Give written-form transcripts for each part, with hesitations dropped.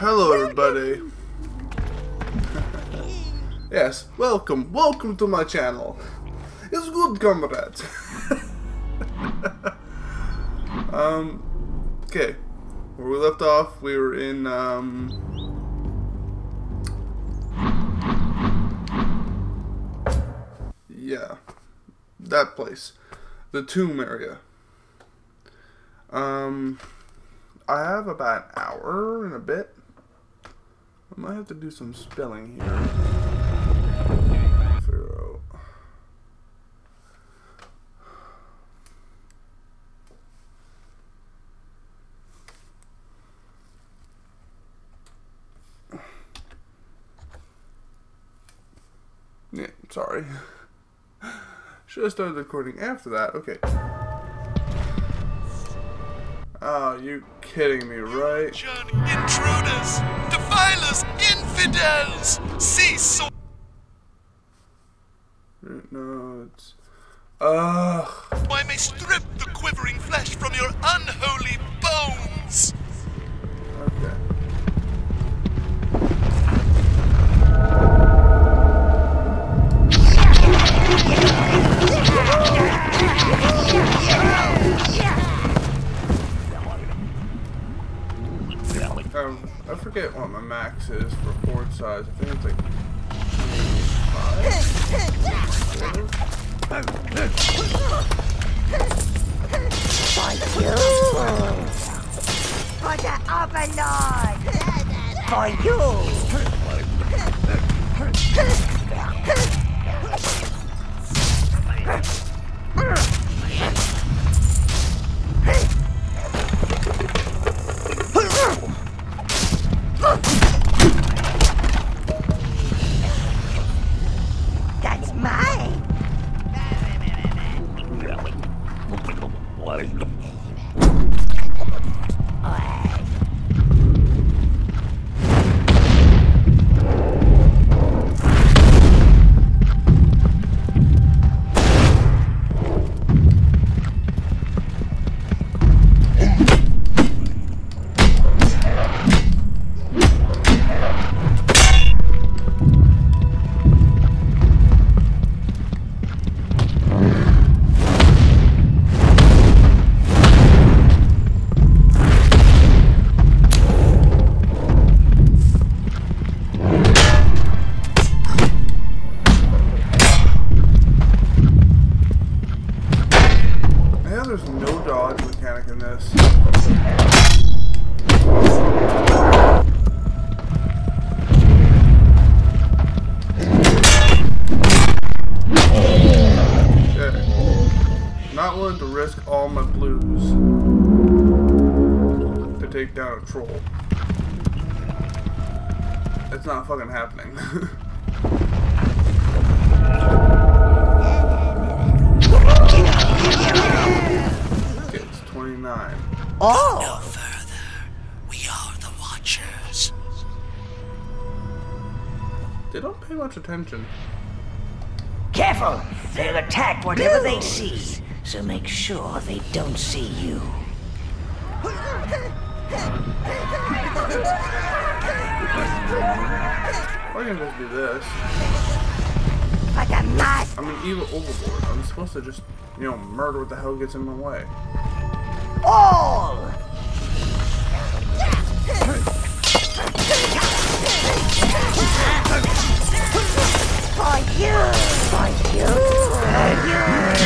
Hello everybody. Yes, welcome to my channel. It's good, comrades. Okay. Where we left off, we were in yeah, that place. The tomb area. I have about an hour and a bit. I might have to do some spelling here. Figure out. Yeah, sorry. Should have started recording after that. Okay. Oh, you kidding me, right? Intruders, defilers, infidels, cease. No, it's... I may strip the quivering flesh from your unholy bones. Okay. I forget what my max is for board size. I think it's like 5. For you! For the Overlord! For you! That's mine! There's no dodge mechanic in this. Okay. Not willing to risk all my blues to take down a troll. It's not fucking happening. Okay, it's 29. Oh! No further. We are the Watchers. They don't pay much attention. Careful! They'll attack whatever they see, so make sure they don't see you. Why can't I just do this? For the master! I'm an evil overlord. I'm supposed to just, you know, murder what the hell gets in my way. All! For you! For you! For you!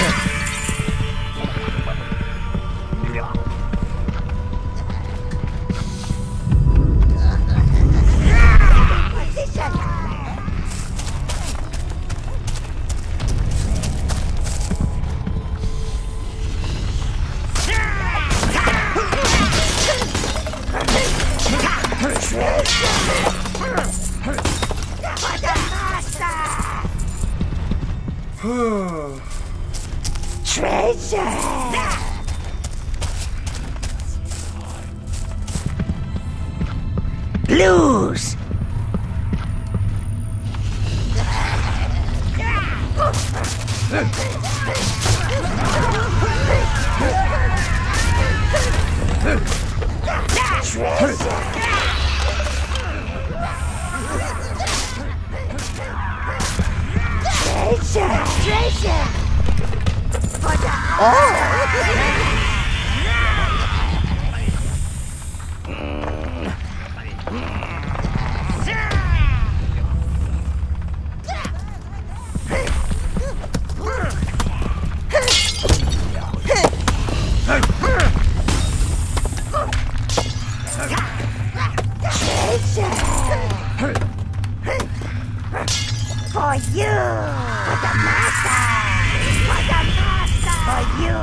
Position! Treasure! Blues! Treasure! Treasure! For the For you! For the master! For the master! For you!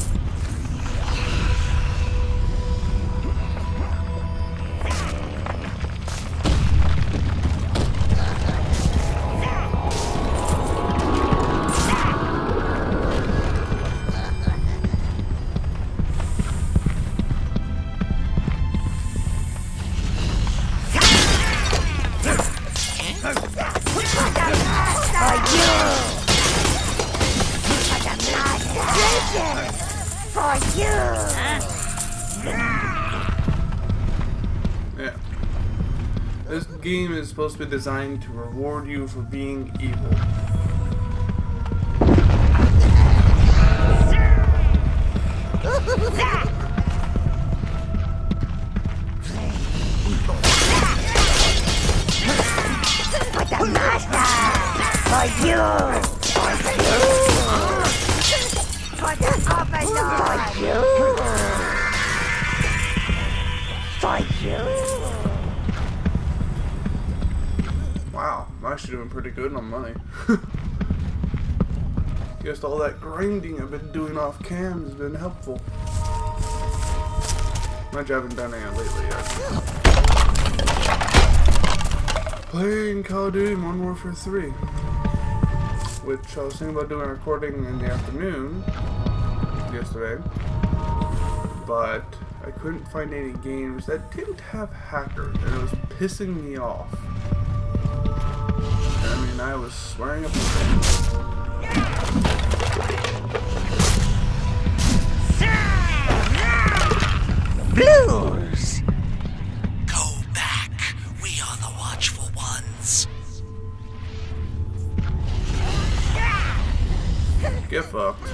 Yeah. This game is supposed to be designed to reward you for being evil. For the master! For you! For the overlord! For you! Wow, I'm actually doing pretty good on money. Guess all that grinding I've been doing off cam has been helpful. Much I haven't done any lately yet. Playing Call of Duty Modern Warfare 3, which I was thinking about doing a recording in the afternoon yesterday, but I couldn't find any games that didn't have hackers, and it was pissing me off. I mean, I was swearing up and down. Blues! Go back. We are the watchful ones. Get fucked.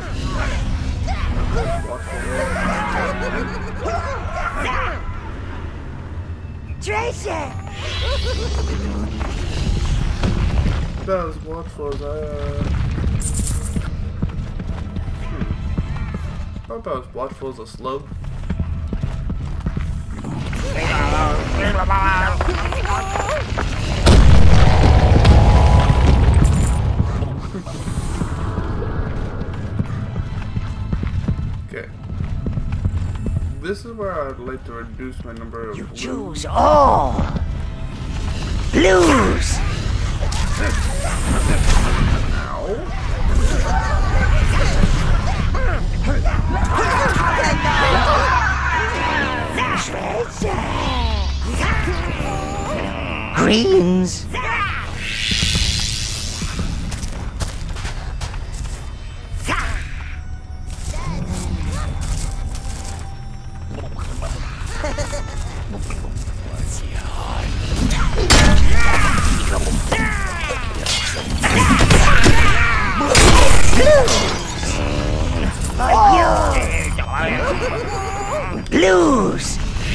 Treasure! About as watchful as about as watchful as a slug. Okay. This is where I'd like to reduce my number of You blues. choose all! Blues! Greens! Blues!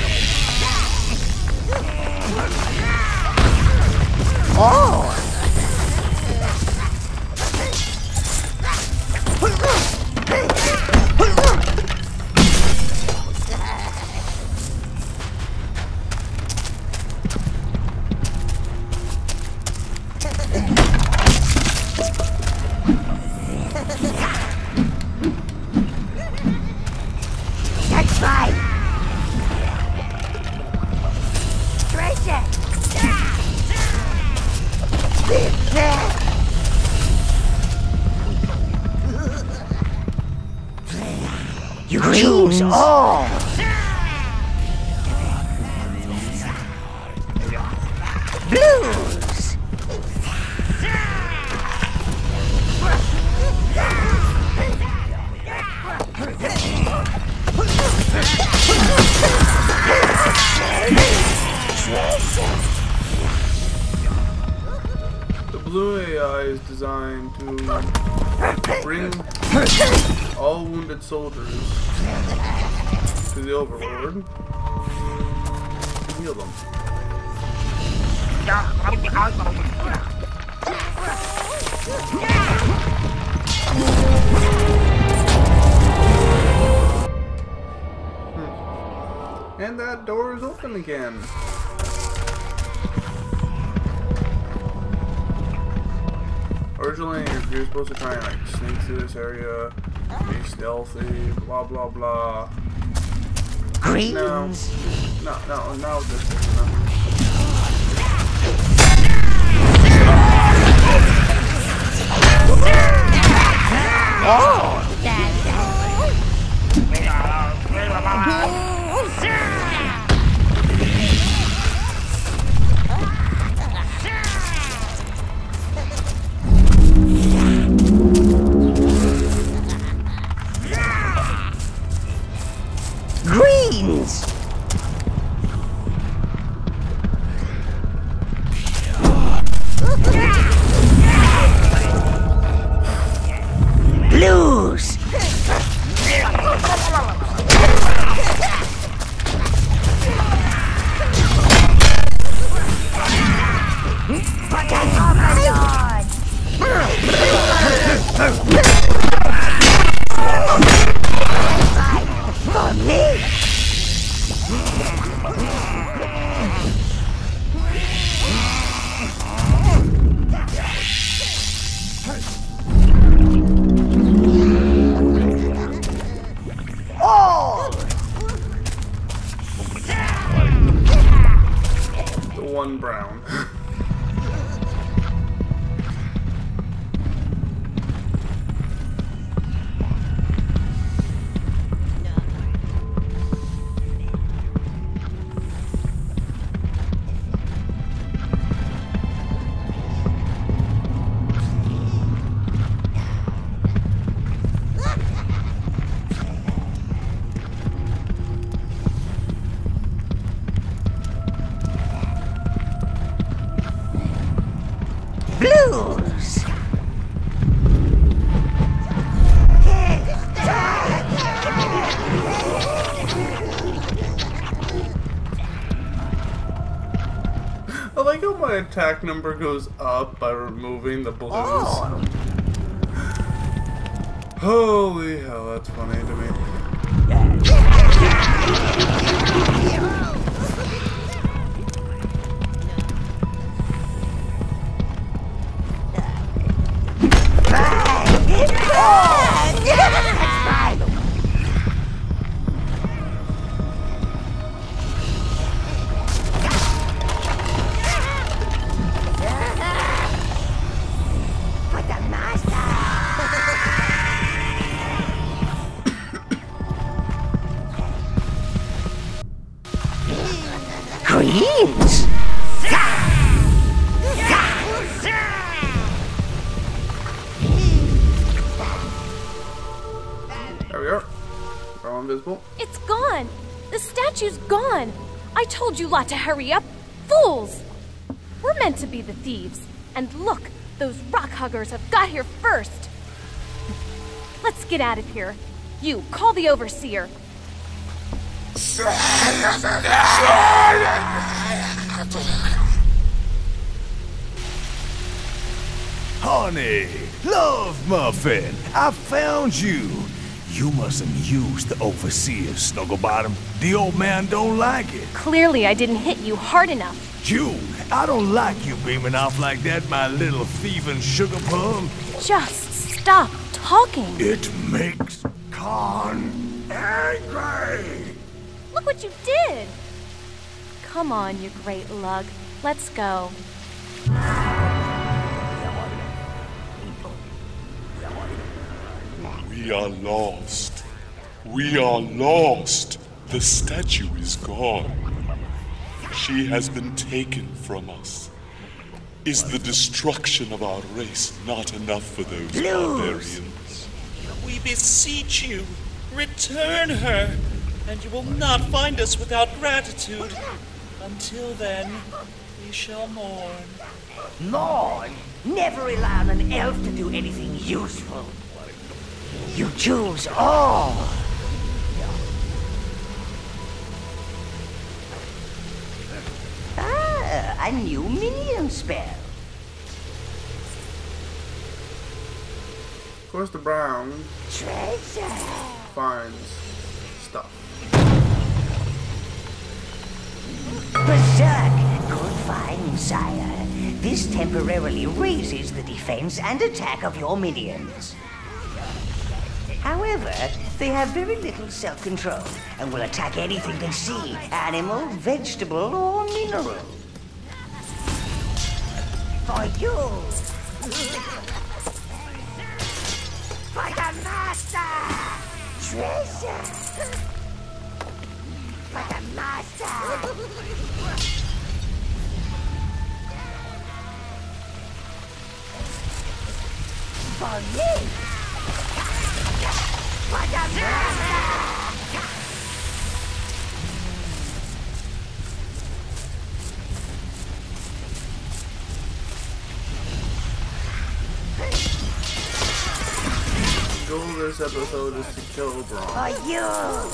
Oh! That's right! Treasure! You choose all! Blues! The blue AI is designed to bring all wounded soldiers to the Overlord and heal them. And that door is open again. Originally, you're supposed to try and like sneak through this area, be stealthy, blah blah blah. Greens. No, this is Greens. Blues. For me. the one brown. Blues. I like how my attack number goes up by removing the blues. Oh. Holy hell, that's funny to me. Greens. There we are. We're all invisible. It's gone! The statue's gone! I told you lot to hurry up! Fools! We're meant to be the thieves. And look, those rock huggers have got here first! Let's get out of here. You, call the overseer. Honey, love muffin, I found you. You mustn't use the overseer, Snugglebottom. The old man don't like it. Clearly I didn't hit you hard enough. June, I don't like you beaming off like that, my little thieving sugar plum. Just stop talking. It makes Khan angry. Look what you did! Come on, you great lug. Let's go. We are lost. We are lost. The statue is gone. She has been taken from us. Is the destruction of our race not enough for those barbarians? We beseech you, return her, and you will not find us without gratitude. Until then, we shall mourn. Mourn? Never rely on an elf to do anything useful. You choose all. A new minion spell. Of course, the Brown Treasure. finds stuff. Berserk. Good find, sire. This temporarily raises the defense and attack of your minions. However, they have very little self-control and will attack anything they see, animal, vegetable, or mineral. For you! For the master! Treasure! For the master! For me! For the master! The goal of this episode is to kill Braun. For you!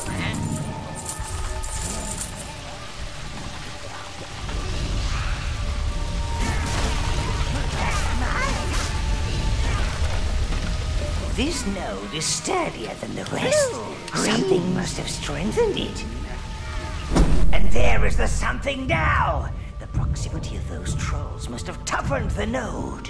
This node is sturdier than the rest. Something must have strengthened it. And there is the something now! The proximity of those trolls must have toughened the node.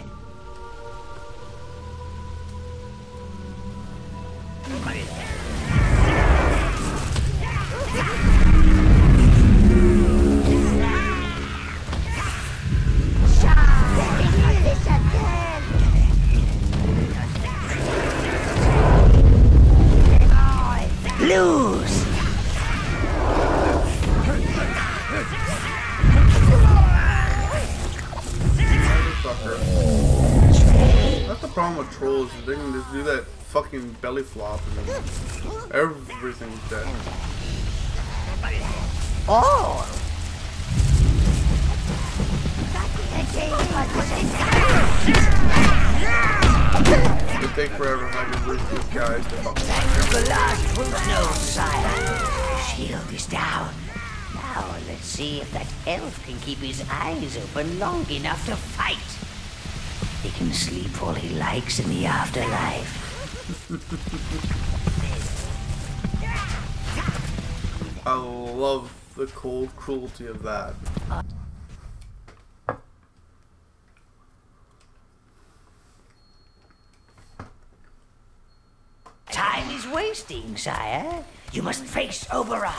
Lose! Motherfucker. That's the problem with trolls, is they can just do that fucking belly flop and then everything's dead. Oh! It would take forever having these guys to fucking The last will know, sire. The shield is down. Now let's see if that elf can keep his eyes open long enough to fight. He can sleep all he likes in the afterlife. I love the cold cruelty of that. Time is wasting, sire. You must face Oberon.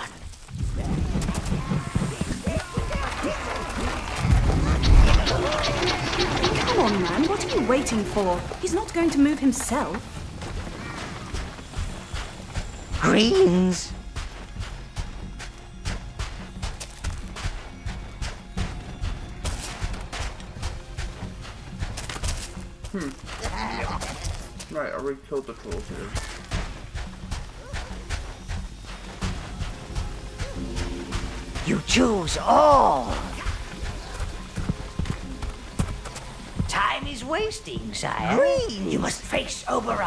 Come on, man. What are you waiting for? He's not going to move himself. Greens. Right, I already killed the trolls here. You choose all. Time is wasting, sire. Green. You must face Oberon.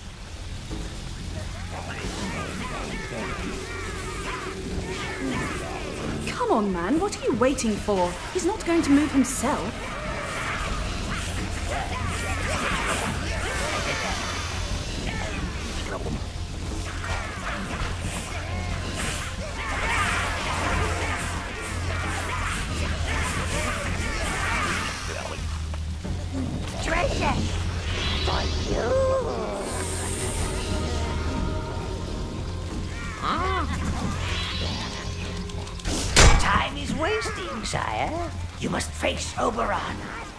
Come on, man. What are you waiting for? He's not going to move himself. Treasure for you. Time is wasting, sire. You must face Oberon.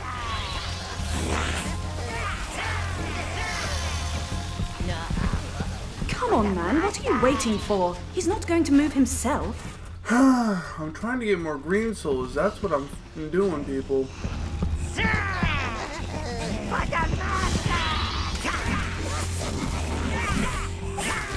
Come on, man. What are you waiting for? He's not going to move himself. I'm trying to get more green souls. That's what I'm doing, people.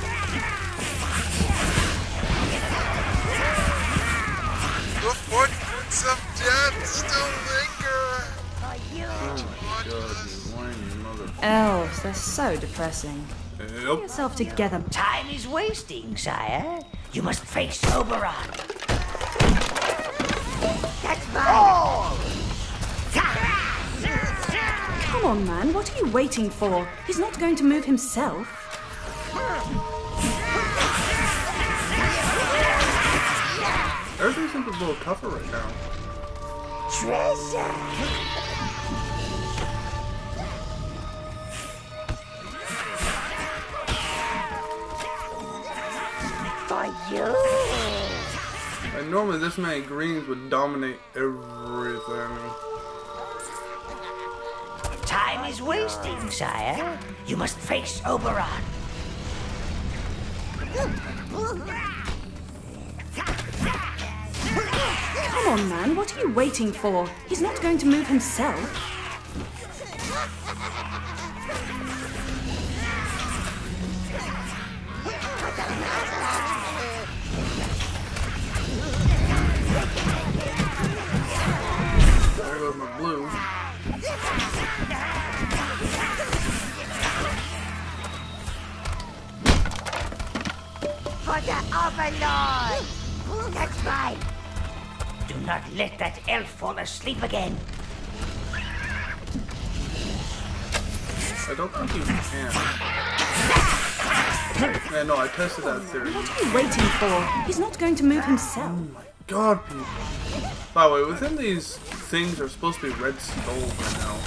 Good sport. Remains of death still linger. Oh my god, you whiny mother. Elves, they're so depressing. Get Yep. yourself together. Time is wasting, sire. You must face Oberon. That's mine. Come on, man, what are you waiting for? He's not going to move himself. Everything seems a little tougher right now. Treasure. For you. And normally this many greens would dominate everything. Time is wasting, sire. You must face Oberon. Come on, man, what are you waiting for? He's not going to move himself. There goes my blue. For the Overlord! That's right! Do not let that elf fall asleep again. I don't think you can. Yeah, no, I tested that theory. What are you waiting for? He's not going to move himself. Oh my god, people. By the way, within these things are supposed to be red skulls right now.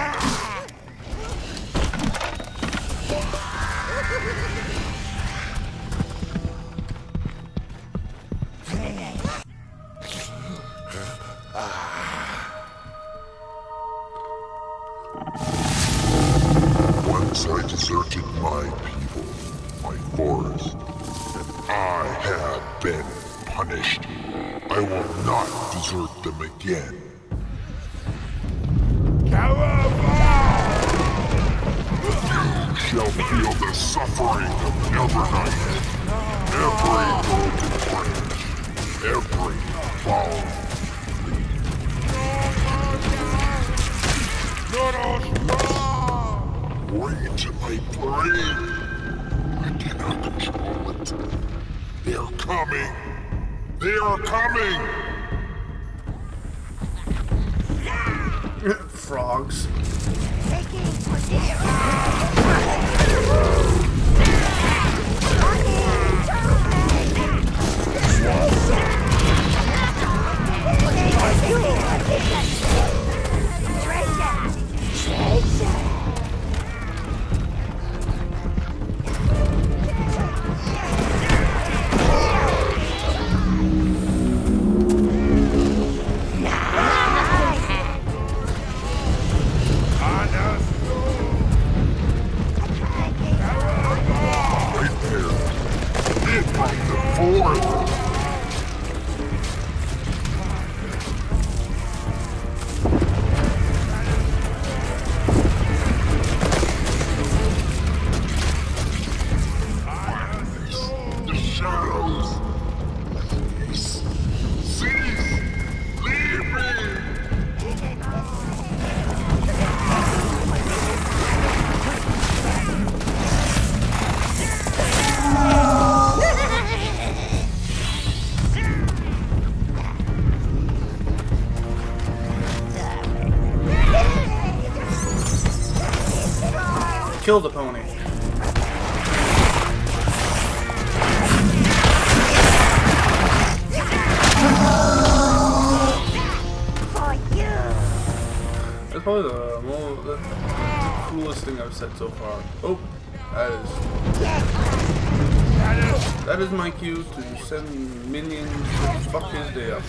Once I deserted my people, my forest, and I have been punished. I will not desert them again. You shall feel the suffering of Evernight. Every broken branch, every foul leaf. Wait, my brain. I cannot control it. They are coming. They are coming. Frogs. Right there. Hit from the fourth. The shadows. Cease. Cease. Leave me. Kill the pony. That's probably the coolest thing I've said so far. Oh, that is my cue to send minions to fuck his day up.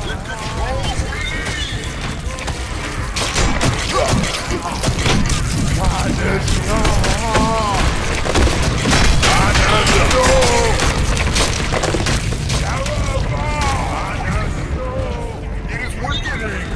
It is weakening.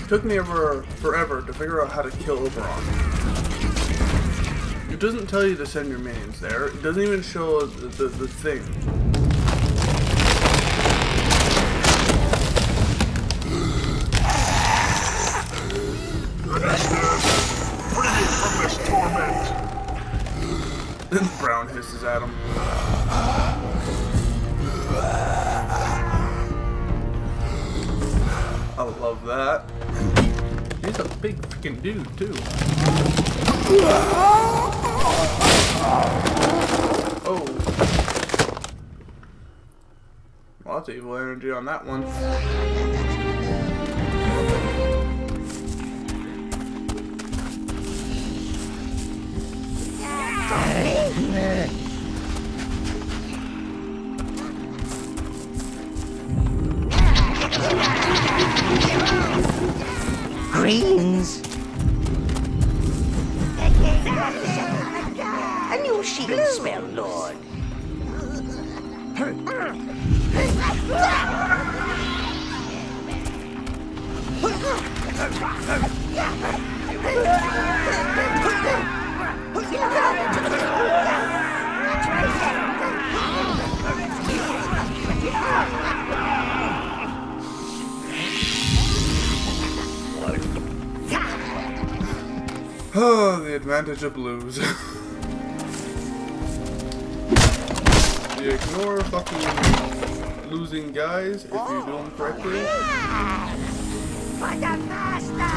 took me forever to figure out how to kill Oberon. It doesn't tell you to send your minions there. It doesn't even show the thing. Free from this torment! Then Brown hisses at him. I love that. He's a big freaking dude, too. Oh. Lots of evil energy on that one. Greens. A new shield spell, Lord. Oh, the advantage of blues. You ignore fucking losing guys if you do them correctly. For the master!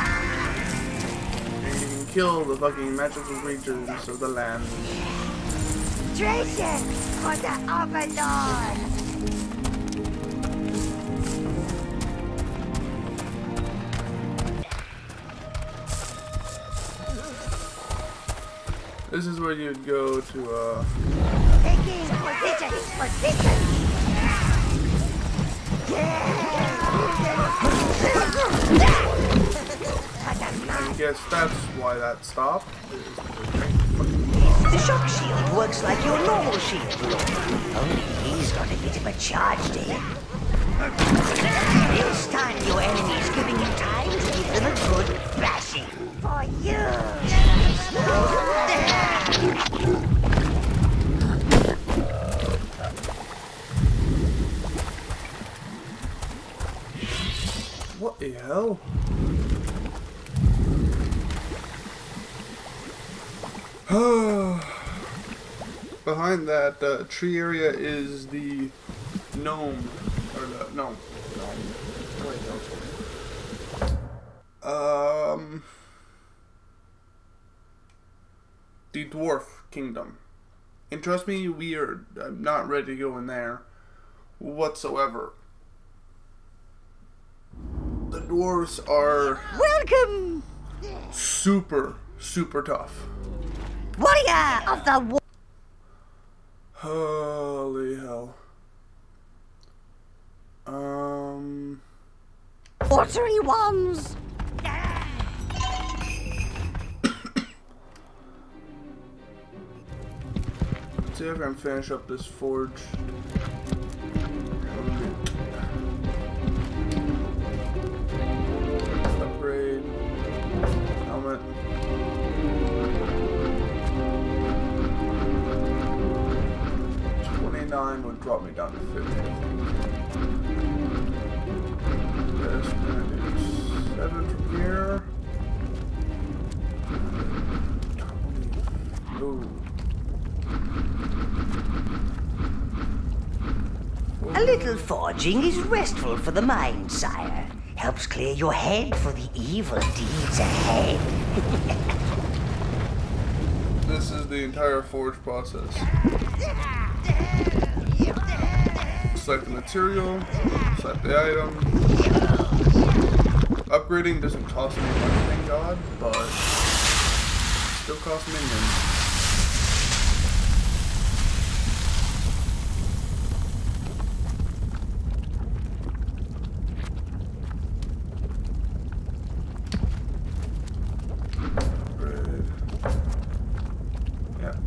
And you can kill the fucking magical creatures of the land. Treasure for the Overlord! This is where you'd go to, Taking position! I guess that's why that stopped. The shock shield works like your normal shield, Lord. Only he's got a bit of a charge to him. He'll stun your enemies, giving you time to give them a good thrashing. For you! What the hell? Behind that tree area is the gnome, or the no, the dwarf kingdom. And trust me, I'm not ready to go in there whatsoever. The dwarves are Welcome! super tough. Warrior of the war. Holy hell. Watery ones! Let's see if I can finish up this forge. Upgrade. Helmet. Would drop me down to 50, I think. This gonna do 7 from here. 20. Ooh. A little forging is restful for the mind, sire. Helps clear your head for the evil deeds ahead. This is the entire forge process. Select the material, select the item. Upgrading doesn't cost me money, thank God, but still costs minions. Upgrade. Yeah.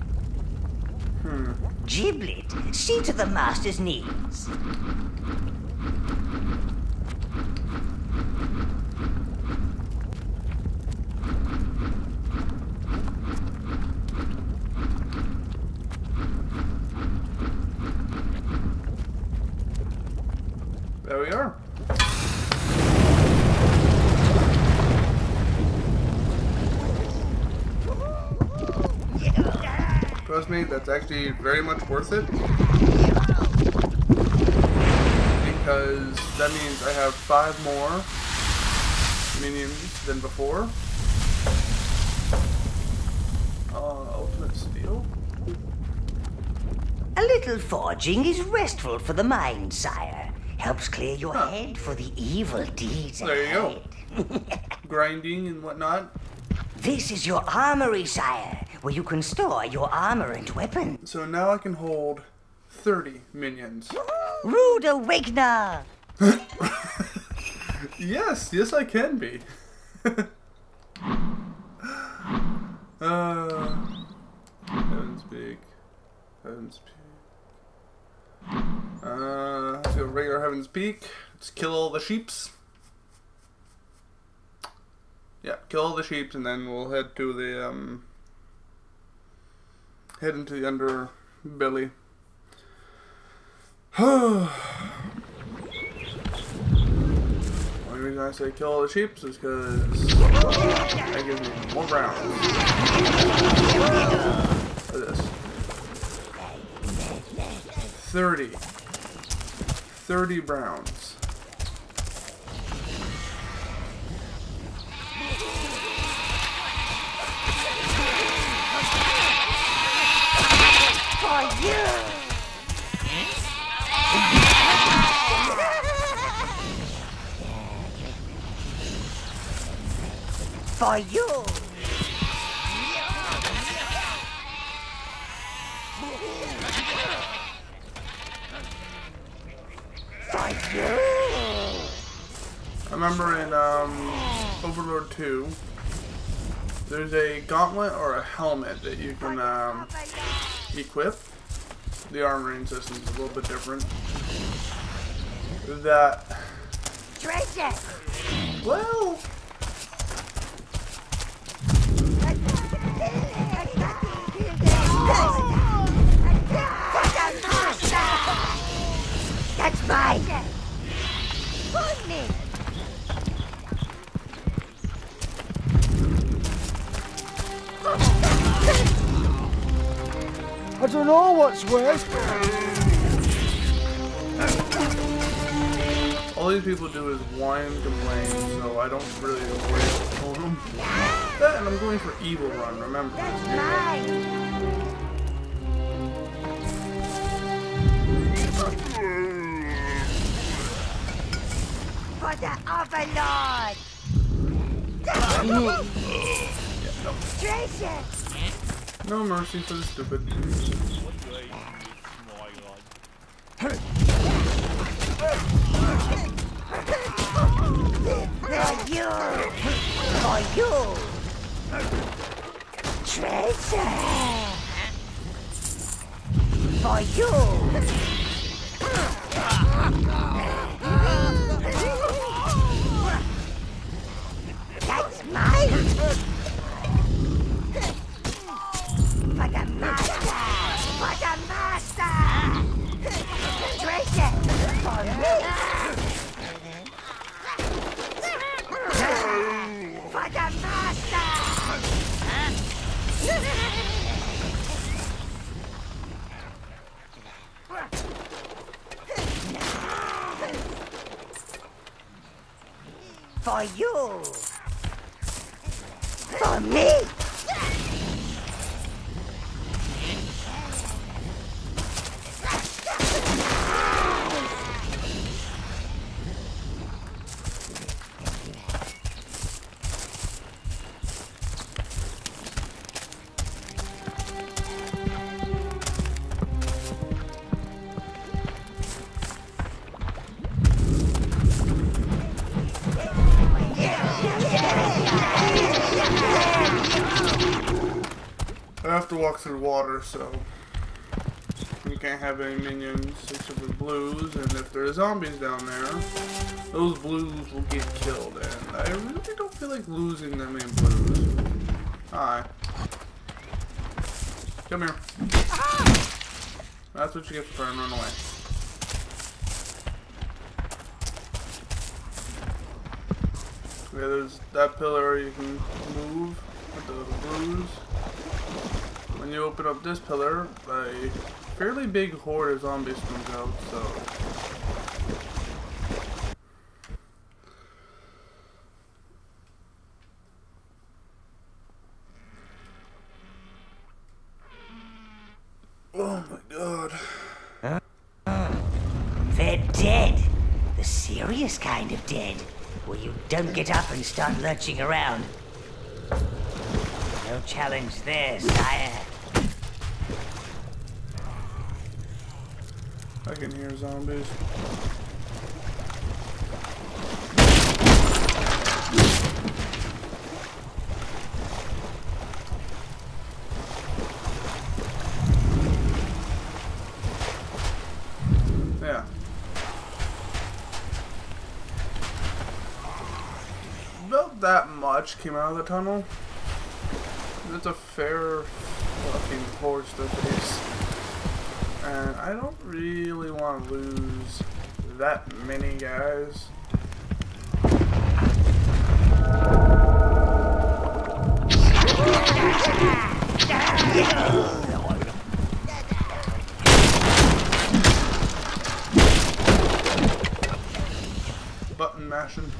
Giblet, see to the master's needs. There we are. Trust me, that's actually very much worth it. Because that means I have 5 more minions than before. Ultimate Steel? A little forging is restful for the mind, sire. Helps clear your head for the evil deeds There you ahead. go. Grinding and whatnot. This is your armory, sire, where you can store your armor and weapons. So now I can hold 30 minions. Rude Awakener! Yes, yes I can be. Heaven's Peak. Heaven's Peak. Let's go regular Heaven's Peak. Let's kill all the sheeps. Yeah, kill all the sheeps and then we'll head to the, head into the underbelly. Only reason I say kill all the sheeps is because that gives me more rounds. Look at this. 30 browns. For you! For you! I remember in Overlord 2, there's a gauntlet or a helmet that you can equip. The armoring system is a little bit different. That, Treasure! well, That's mine! I don't know what's worse. all these people do is whine and complain, so I don't really know where to hold them. That, and I'm going for Evil Run, remember this. For the Overlord! Yeah, no. Treasure! No mercy for the stupid. For you! For you! Treasure! For you! That's mine! For the master! For the master! Treasure! For me! For the master! For you! For me! I have to walk through water, so You can't have any minions except for blues, and if there are zombies down there, those blues will get killed, and I really don't feel like losing that many blues. Hi. Come here. That's what you get for trying to run away. Okay, there's that pillar you can move with the blues. When you open up this pillar, a fairly big horde of zombies comes out, so... Oh my god. They're dead. The serious kind of dead. Where you don't get up and start lurching around. No challenge there, sire. I can hear zombies. Yeah. About that much came out of the tunnel. It's a fair fucking horse to face. And I don't really want to lose that many guys. Button mashing.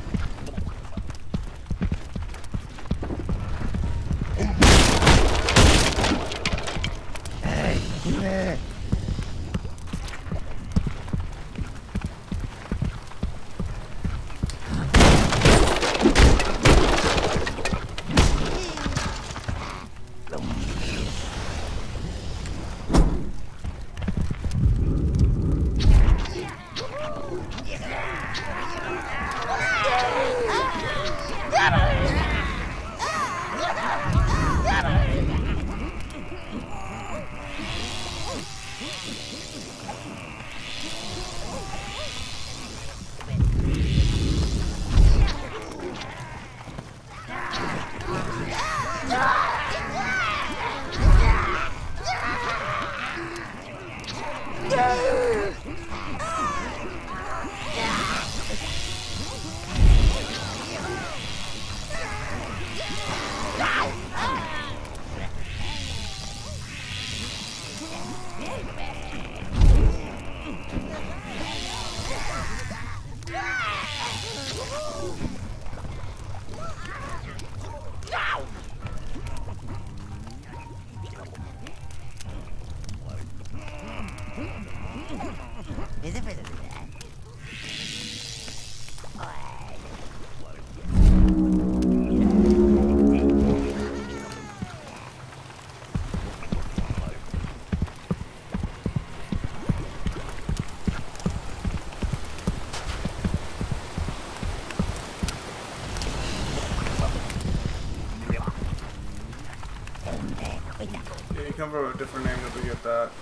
Yeah, you come from a different angle to get that.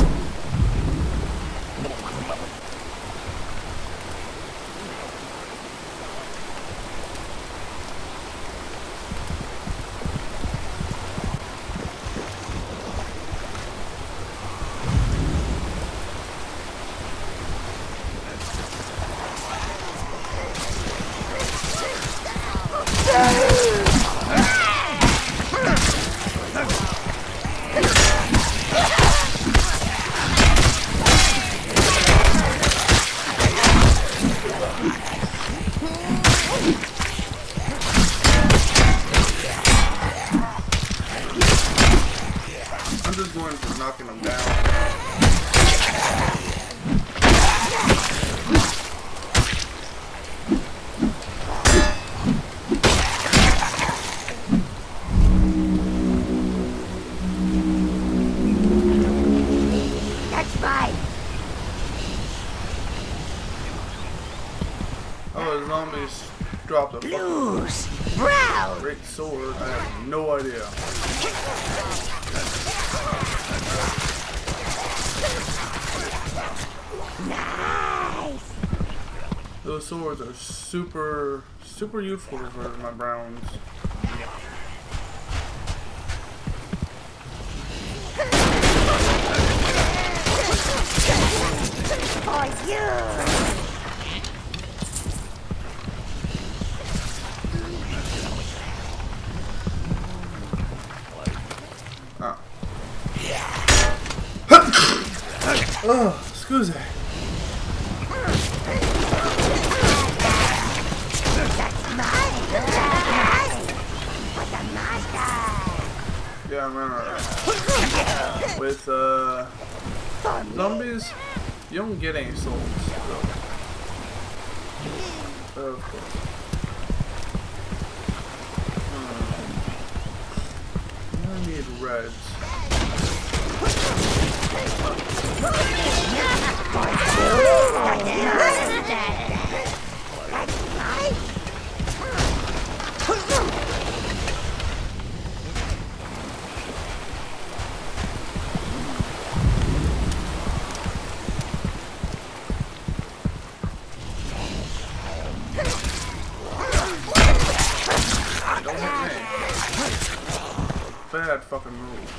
I'm just going for knocking them down. That's mine. Oh, the zombies dropped a Blues, brown. great sword. I have no idea. swords are super useful for my browns. For you! Oh, excuse me. Yeah, I remember. With zombies, you don't get any souls. So. Of course. I need reds. Don't hit me. Bad fucking move.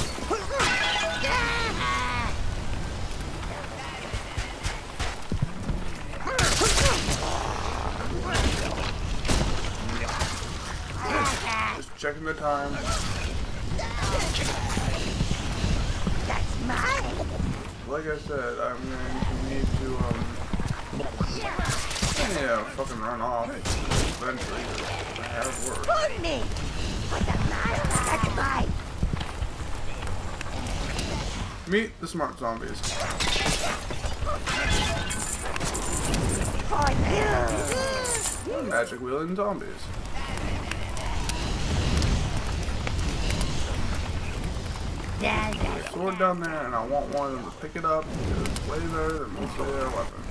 Just checking the time. Like I said, I'm going to need to yeah, fucking run off eventually. I have work. Meet the smart zombies. Magic wielding zombies. There's a sword down there, and I want one of them to pick it up because it's way better than most of their weapons.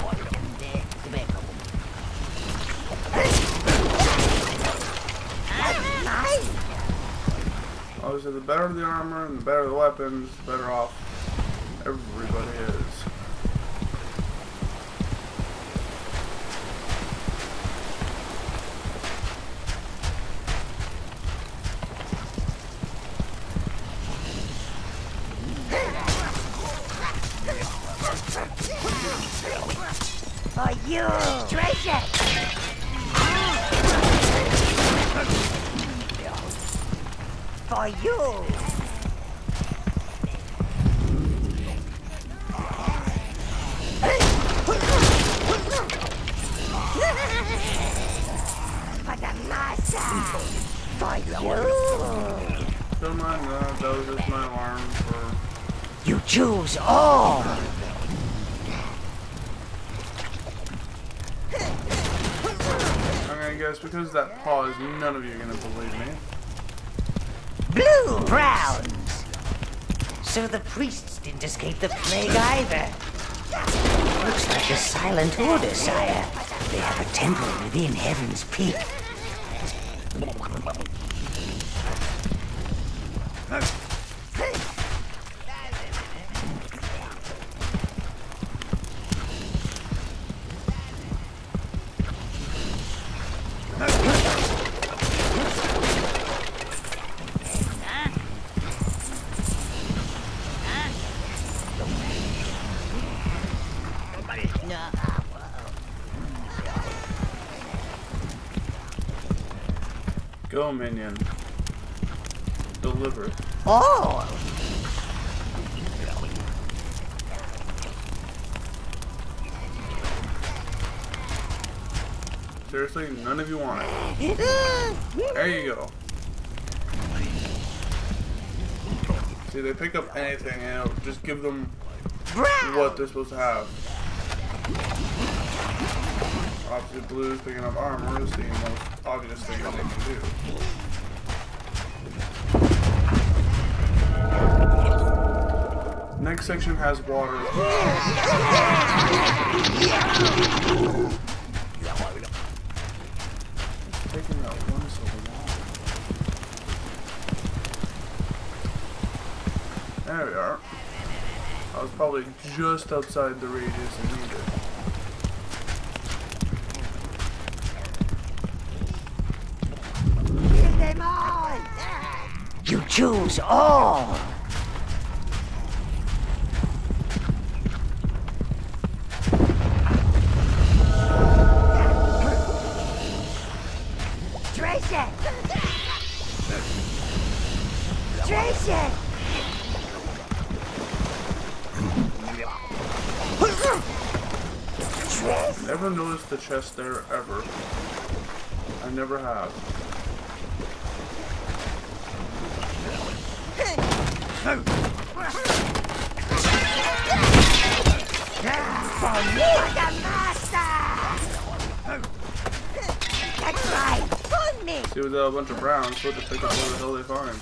Obviously, the better the armor and the better the weapons, the better off everybody is. For you, treasure. For you. For the master. For you. Don't mind that. That was just my alarm for. You choose all. I guess because that pause, none of you are gonna believe me. Blue browns. So the priests didn't escape the plague either. Looks like a silent order, sire. They have a temple within Heaven's Peak. Go, minion. Deliver. Oh! Seriously, none of you want it. There you go. See, they pick up anything and it'll just give them what they're supposed to have. Obviously, blue's picking up armor is the most obvious thing that they can do. Next section has water. Taking that one so long. There we are. I was probably just outside the radius I needed. Choose all. Tracy! Tracy! Never noticed the chest there ever. I never have. That's right. Pull me. See, with a bunch of browns, what to pick up what the hell they find.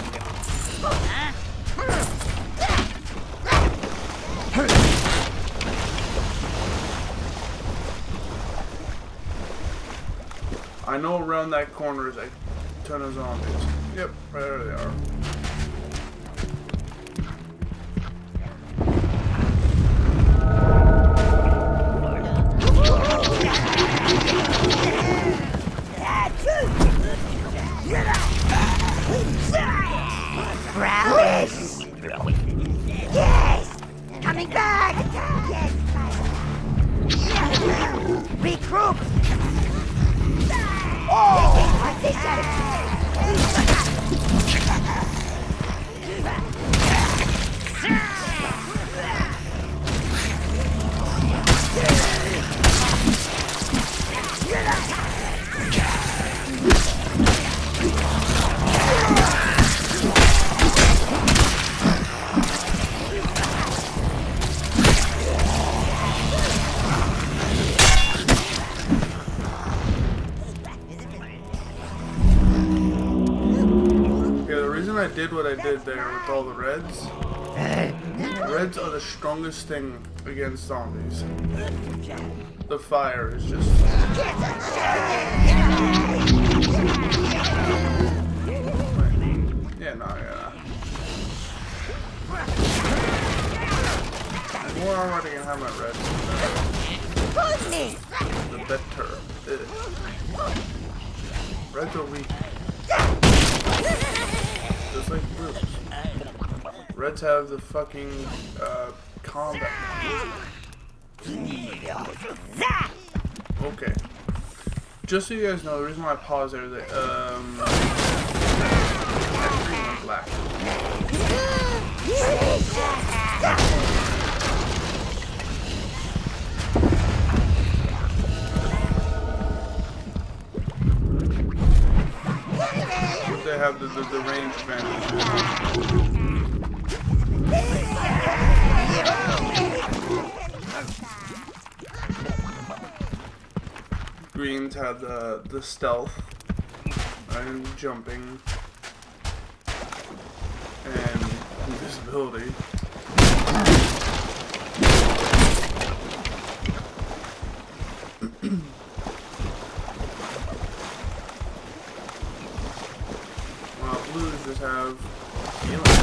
I know around that corner is a ton of zombies. Yep, right there they are. Brownies! Yes! Coming back! Yes! Regroup! Oh! This I did what I did there with all the reds. Reds are the strongest thing against zombies. The fire is just... Yeah, no, yeah. The more armor I can have my reds, the better. Reds are weak. Just like blues. Reds have the fucking combat. Okay. Just so you guys know, the reason why I paused there is that green and black. They have the range advantage. Greens have the stealth and jumping and invisibility. Blues just have healing.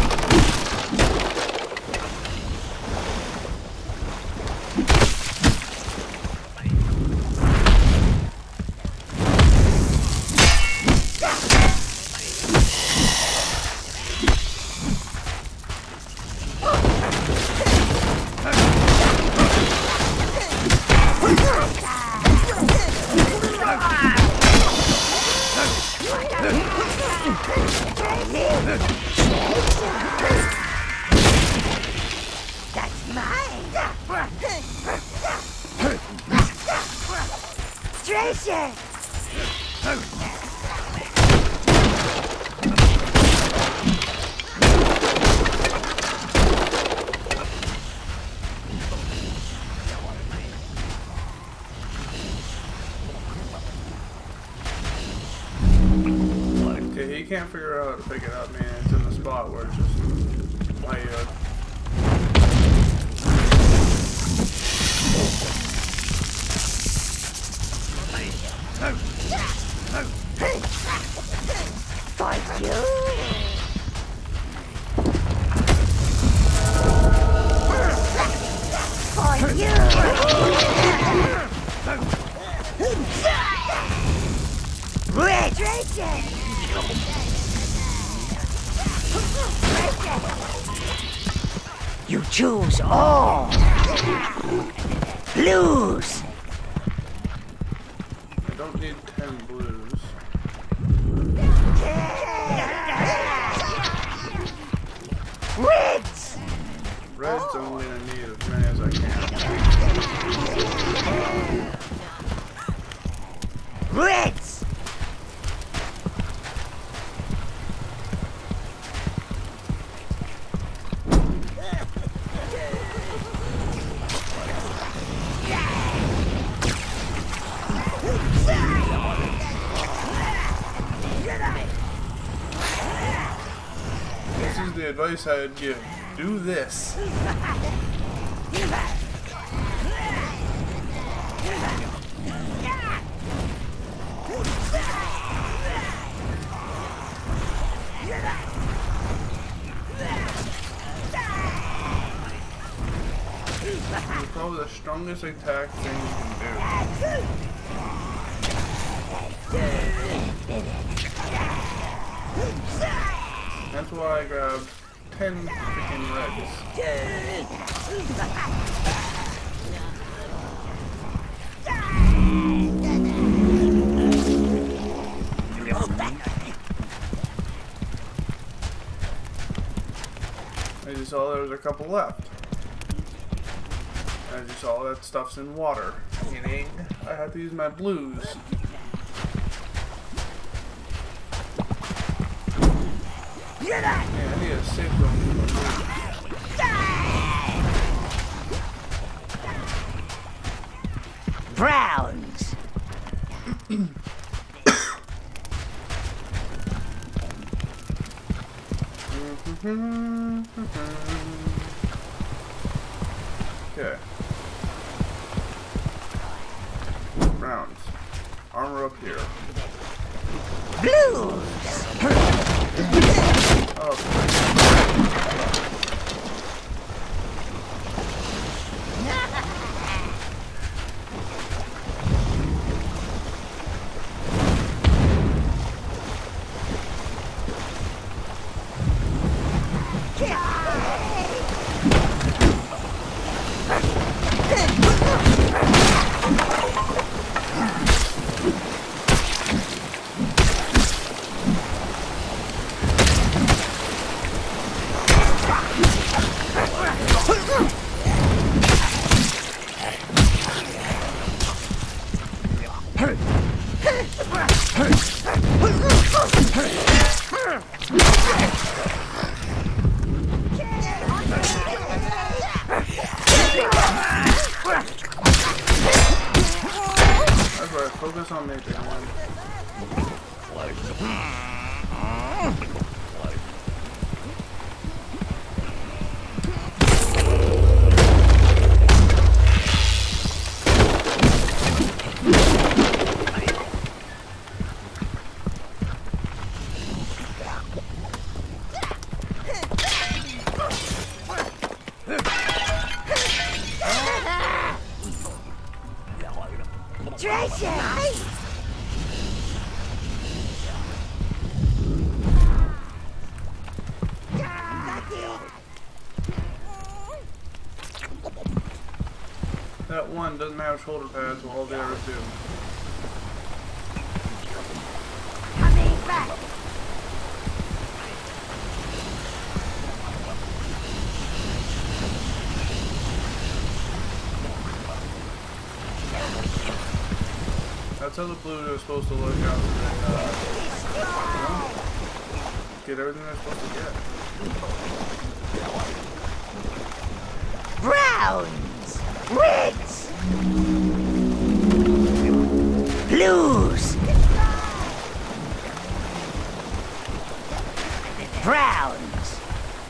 That's mine. Tracy! Okay, he can't figure out how to pick it up, man. It's in the spot where it's just like For you. For you. Red Tracy. You choose all. Blues. I don't need 10 blues. Reds. Reds, I'm gonna need as many as I can. Reds. This is the advice I'd give. Do this. It's probably the strongest attack thing you can do. That's why I grabbed 10 freaking reds. As you saw, there was a couple left. As you saw, that stuff's in water, meaning I have to use my blues. Yeah, I need a safe zone for my blues. Browns. Okay. Browns. Armor up here. Blues. That's right, focus on making one. That one doesn't have shoulder pads, while all the others do. That's how the blue is supposed to look out there. Get everything they're supposed to get. Browns. Reds. Blues. Browns.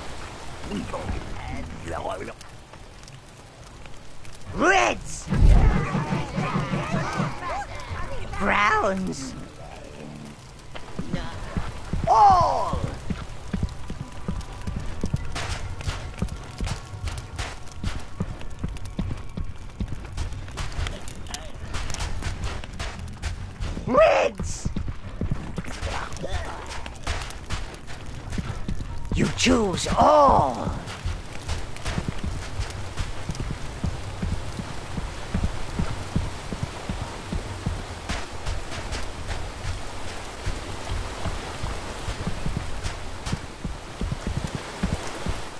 Reds. Browns. All. Reds. You choose all.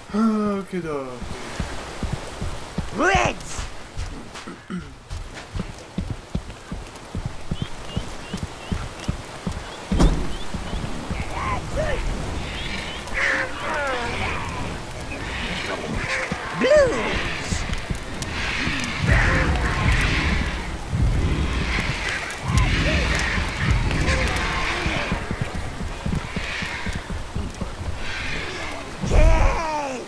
Okie dokie. Reds! Blues! Yay!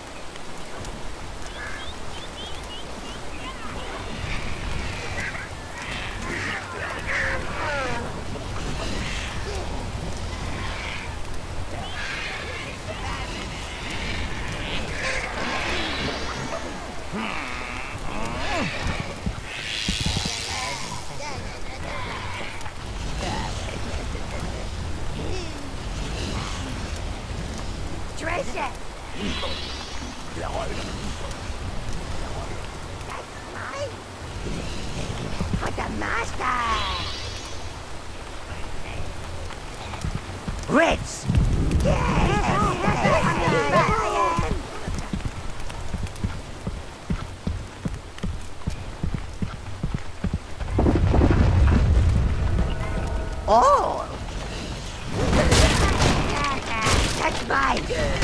Treasure! For the master! Reds! Oh! That's mine!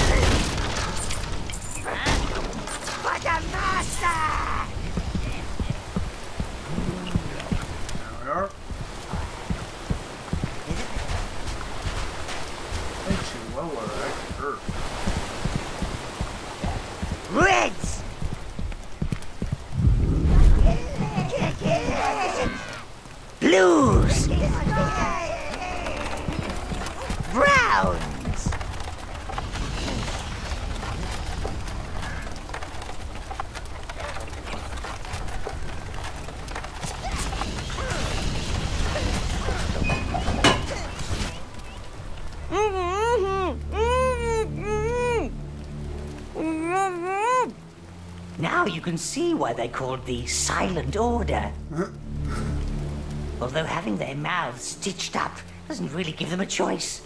For the master! There we are. Hey, Chihuahua, that actually hurt. Reds! Blues! Browns! Now you can see why they're called the Silent Order. Although having their mouths stitched up doesn't really give them a choice.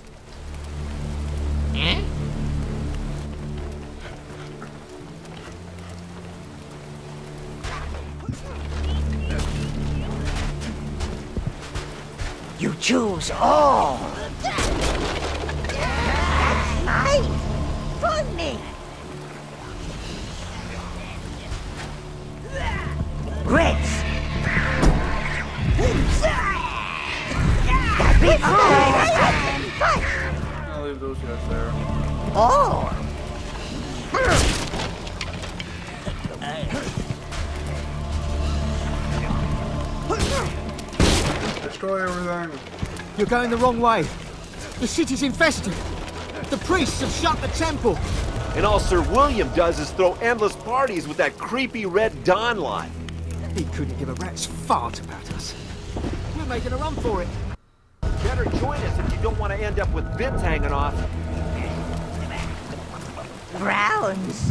You choose all. That's mine. Funny. Reds. That'd be fun. I'll leave those guys there. Oh. Destroy everything. You're going the wrong way. The city's infested. The priests have shut the temple. And all Sir William does is throw endless parties with that creepy Red Dawn lot. He couldn't give a rat's fart about us. We're making a run for it. Better join us if you don't want to end up with bits hanging off. Browns.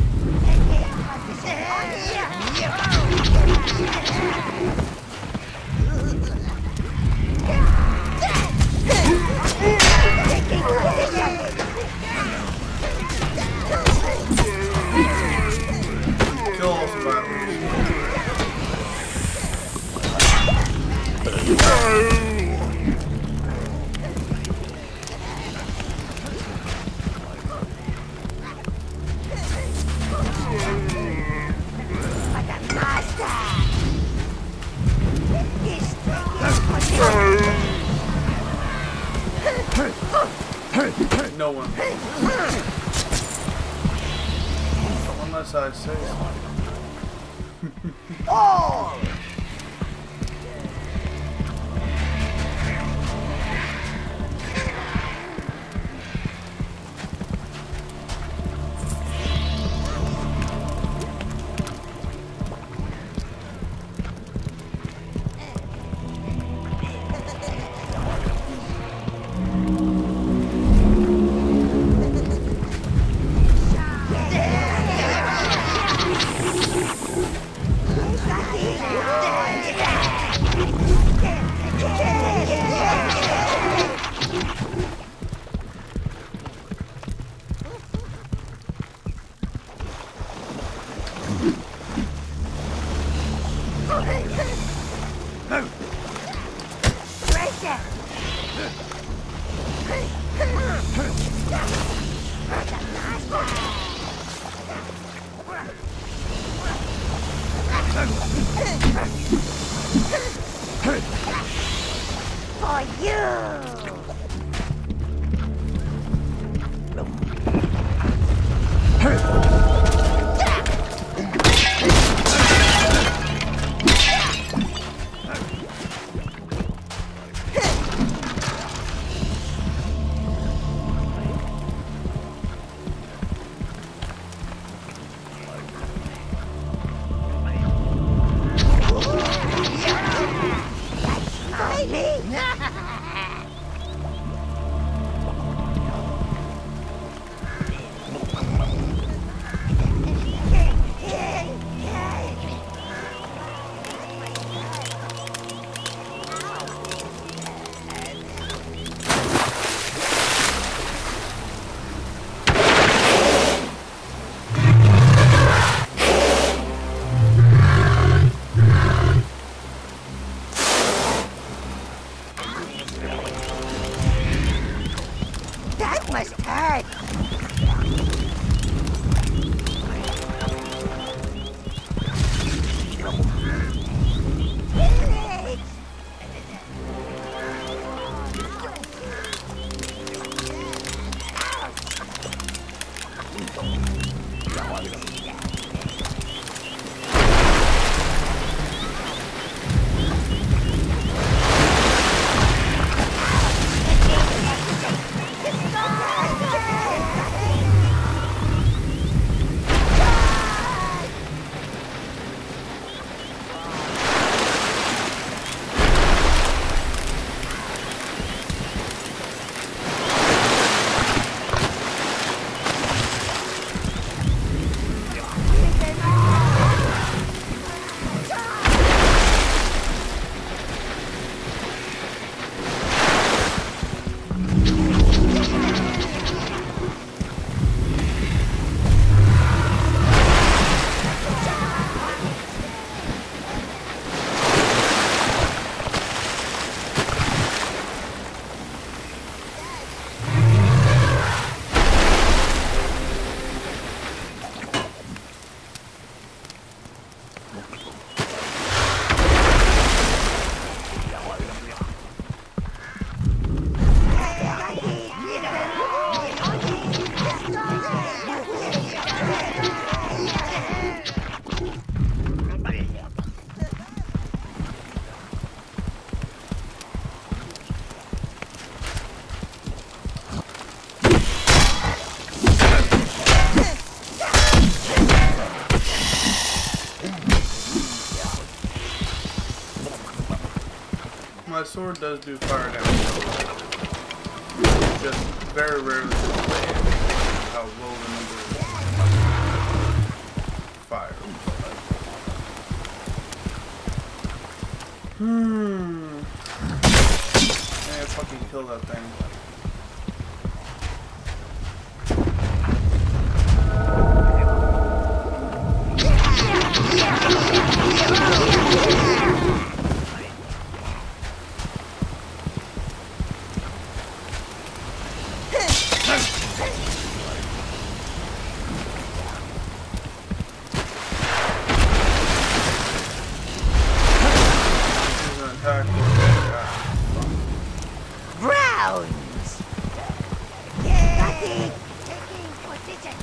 Kill all survivors. No one. Unless I say so. Oh! my sword does do fire damage. It's just very rarely displayed how low the number is. Fire. Yeah, fucking kill that thing. Browns! Taking position.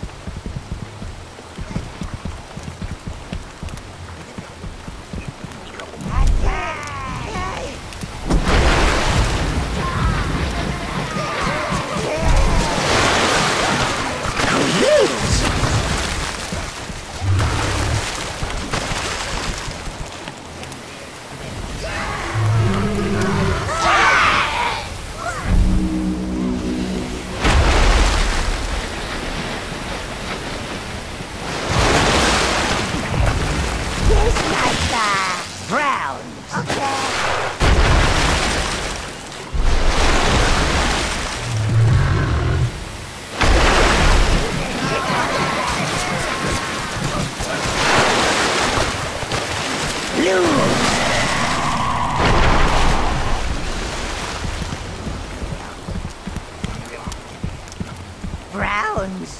Browns.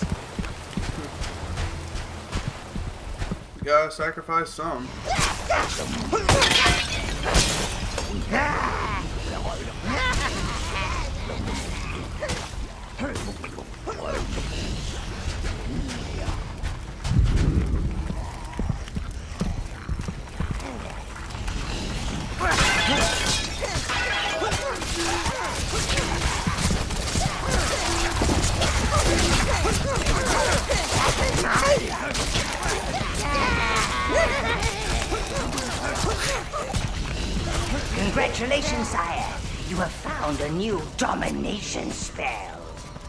You gotta sacrifice some. Congratulations, sire. You have found a new domination spell.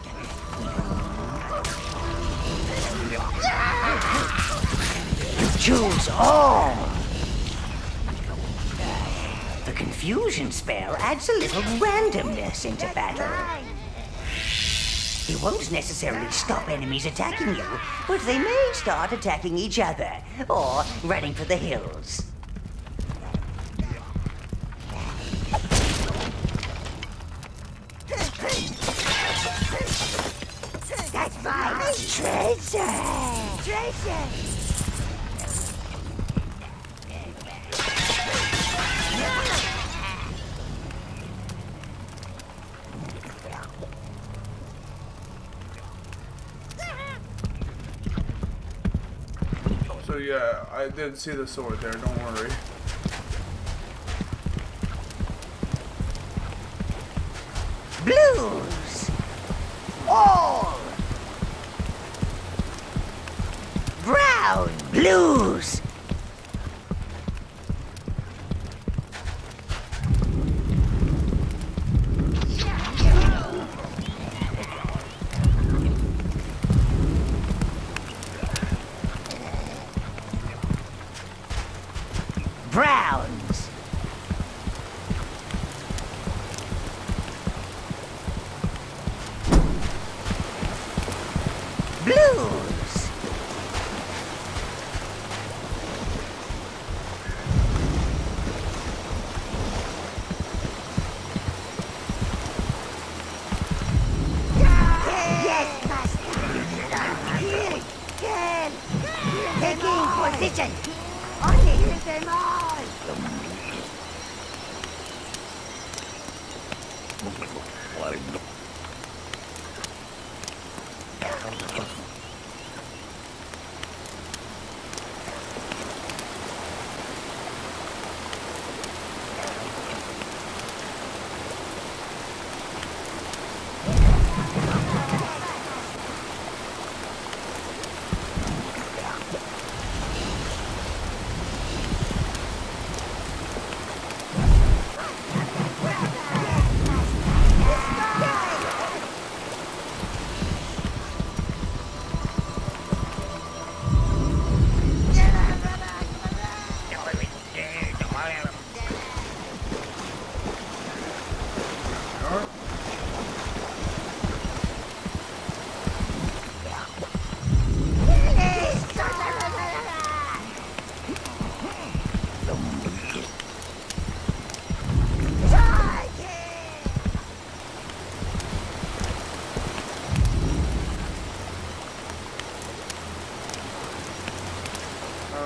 You choose all. The confusion spell adds a little randomness into battle. It won't necessarily stop enemies attacking you, but they may start attacking each other, or running for the hills. That's my treasure! Treasure! So yeah, I did see the sword there, don't worry. Blues! All! Brown! Blues! Browns! Blues! Yes, master! Taking position! Only with them all!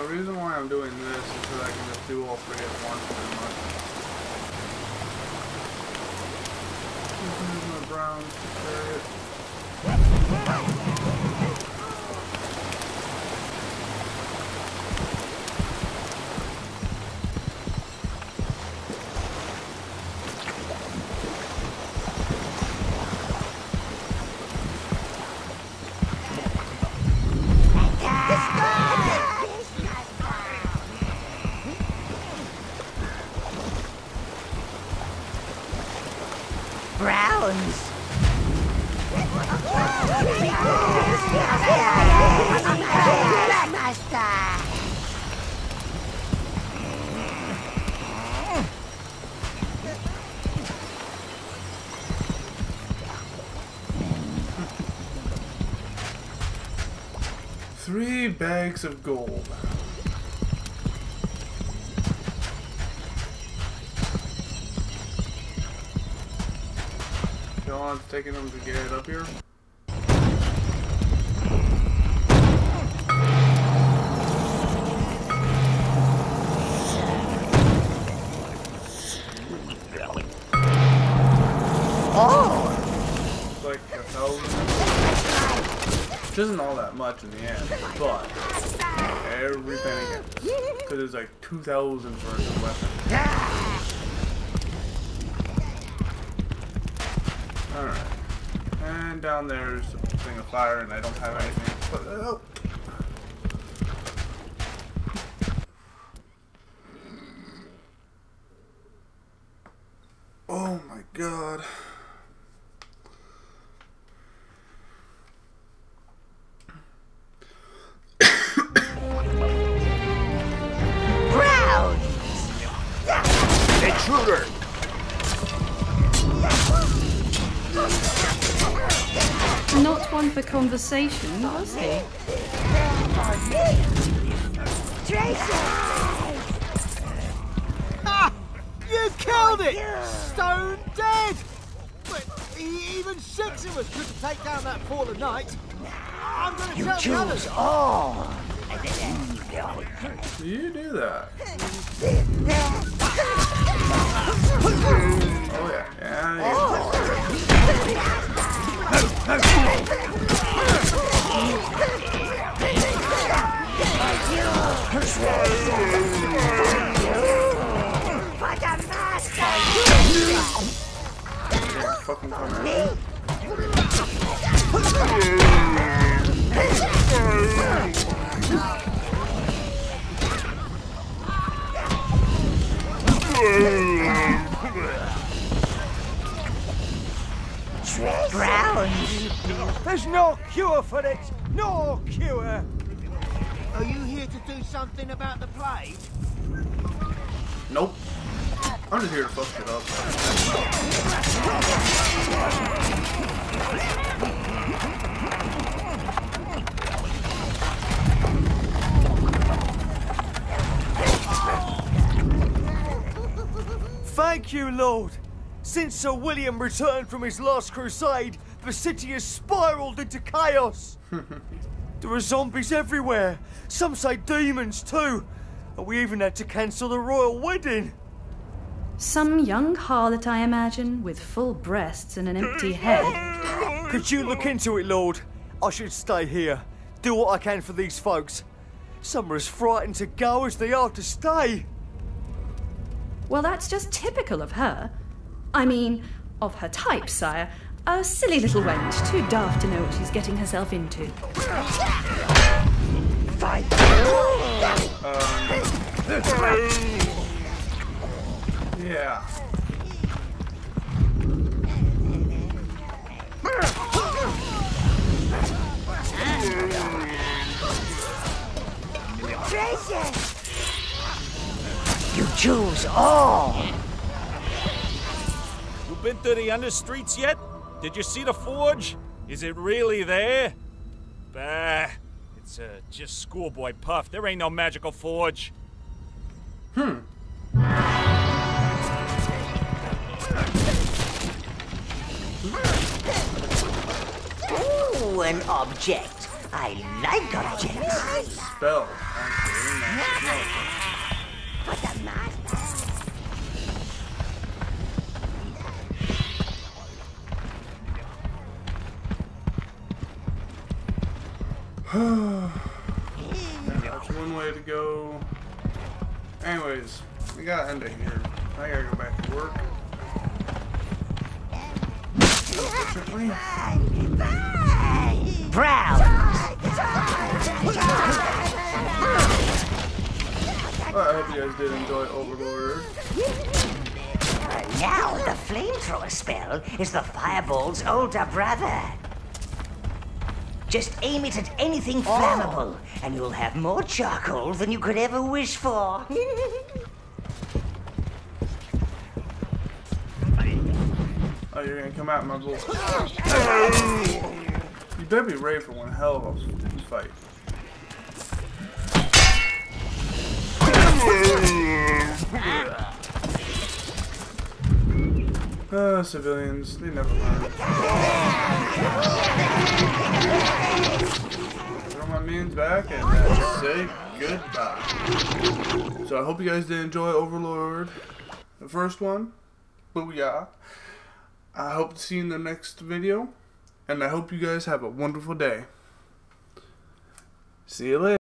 The reason why I'm doing this is so I can just do all three at once pretty much. This is my brown chariot. Browns. Master. 3 bags of gold. John's taking them to get it up here. It's like 1,000. Which isn't all that much in the end, but every penny counts. Because it's like 2,000 for a new weapon. Alright. And down there's a thing of fire, and I don't have anything to put it out. Oh my god. Intruder! Not one for conversation, was he? Ah! You killed it! Stone dead! But even 6 of us couldn't take down that fallen knight. I'm gonna tell the others. all. You do that. Oh yeah, fucking come out. Browns. There's no cure for this! No cure! Are you here to do something about the plague? Nope. I'm just here to fuck shit up. Thank you, Lord! Since Sir William returned from his last crusade, the city has spiraled into chaos! There are zombies everywhere! Some say demons too! And we even had to cancel the royal wedding! Some young harlot, I imagine, with full breasts and an empty head. Could you look into it, Lord? I should stay here. Do what I can for these folks. Some are as frightened to go as they are to stay. Well, that's just typical of her. I mean, of her type, sire. A silly little wench, too daft to know what she's getting herself into. Yeah. You choose all. You been to the understreets yet? Did you see the forge? Is it really there? Bah, it's just schoolboy puff. There ain't no magical forge. Ooh, an object. I like objects. Spell. Actually. But the master. That's one way to go. Anyways, we gotta end it here. I gotta go back to work. Unfortunately. Proud. Well, I hope you guys did enjoy Overlord. Now the flamethrower spell is the fireball's older brother. Just aim it at anything flammable, and you'll have more charcoal than you could ever wish for. Oh, you're gonna come out, my little. You better be ready for one hell of a fight. Civilians, they never learn. Throw my minions back and say goodbye. So I hope you guys did enjoy Overlord, the first one. Booyah. I hope to see you in the next video, and I hope you guys have a wonderful day. See you later.